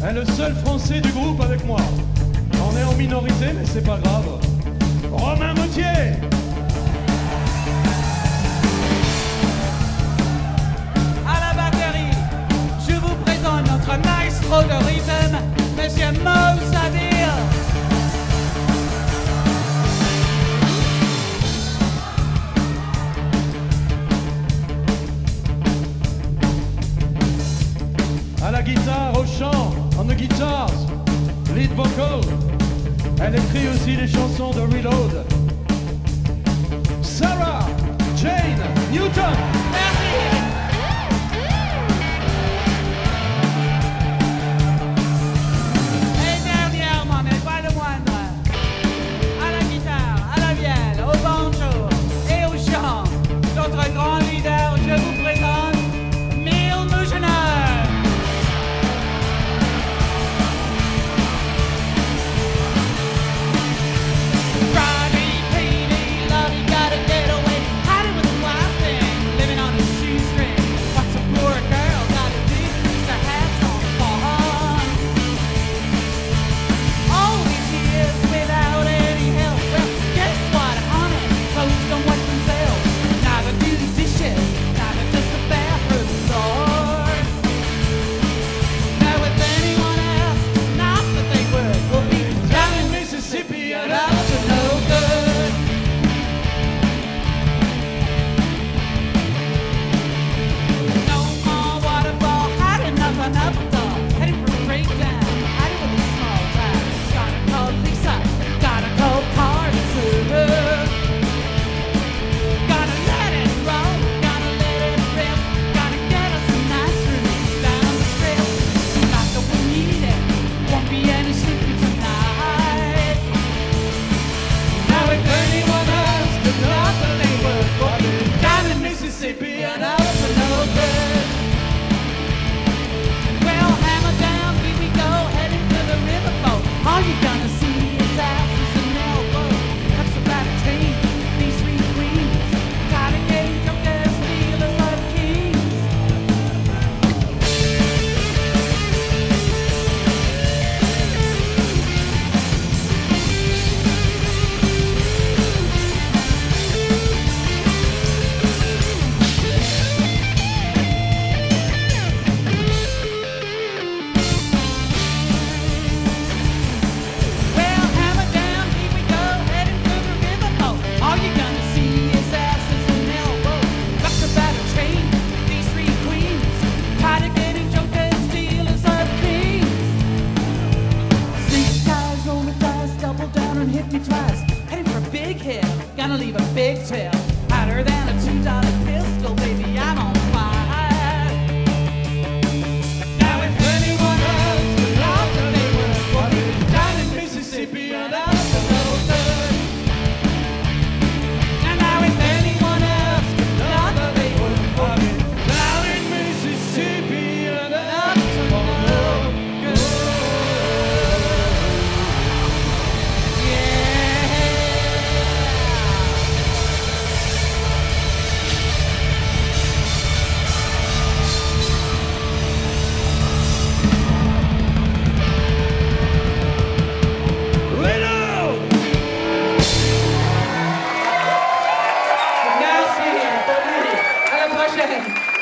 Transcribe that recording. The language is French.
est le seul français du groupe avec moi. On est en minorité, mais c'est pas grave. Romain Gauthier. À la batterie, je vous présente notre maestro de rythme, Monsieur Mo Sadir. À la guitare, au chant, on the guitars, lead vocal. Elle écrit aussi les chansons de Reload. Sarah Jane Newton. Merci. Et dernièrement, mais pas le moindre, à la guitare, à la vielle, au banjo et au chant, notre grand leader, je vous présente Neil Mougener. Gonna leave a big trail, hotter than a $2 pistol, baby, I'm on fire. Now if anyone else would love to they would for me down in Mississippi and up to no good. And now if anyone else would love to they would for me down in Mississippi and up to no good. Yeah. Merci, à la prochaine.